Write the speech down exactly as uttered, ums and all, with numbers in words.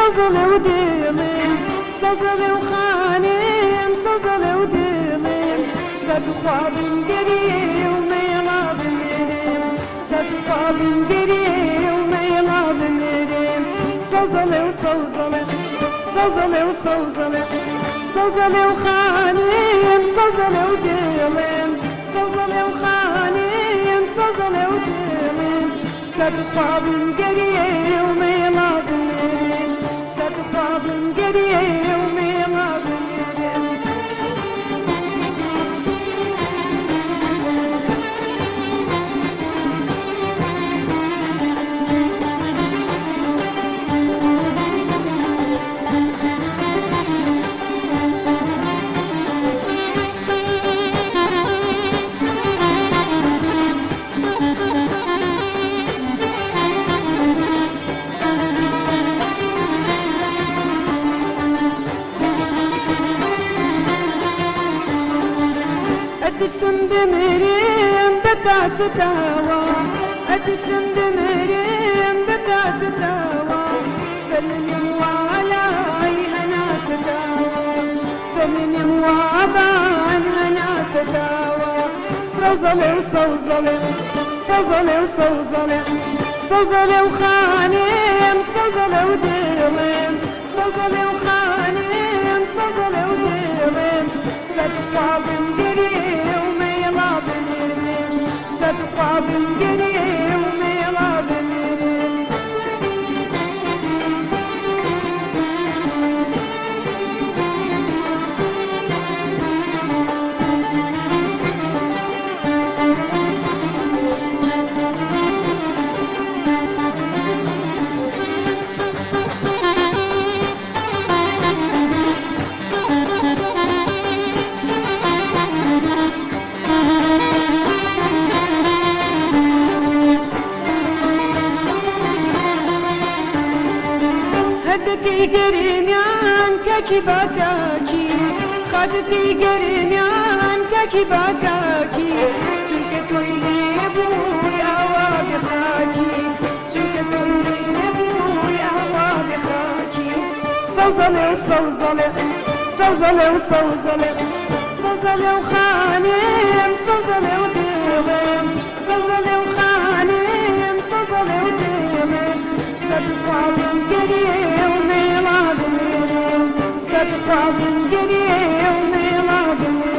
سوزلي وديلم سوزلي وخانم سوزلي وديلم ستخواب قري وميلا بمرم ستخواب قري وميلا بمرم سوزلي وسوزلي سوزلي وسوزلي سوزلي وخانم سوزلي وديلم سوزلي وخانم سوزلي وديلم ستخواب قري وميلا بمرم ستخواب قري وميلا بمرم أترسم بمريم بتاع ستاوى أترسم بمريم بتاع ستاوى سنني موالى هنا ستاوى سنني موابا هنا ستاوى سوزلي وسوزلي سوزلي وسوزلي سوزلي وخانم سوزلي وديلم سوزلي وخانم سوزلي وديلم ستخواب قري وميلا بمرم ستخواب قري وميلا بمرم خدتي قريميان كاكي باكاكي خدتي قريميان كاكي باكاكي چونك تويلي بوي اوا بخاكي چونك تويلي بوي اوا بخاكي سوزلي وسوزلي سوزلي وسوزلي سوزلي وخانم سوزلي وديلم سوزلي وخانم سوزلي وديلم ستخواب قري وميلا بمرم ستخواب قري وميلا بمرم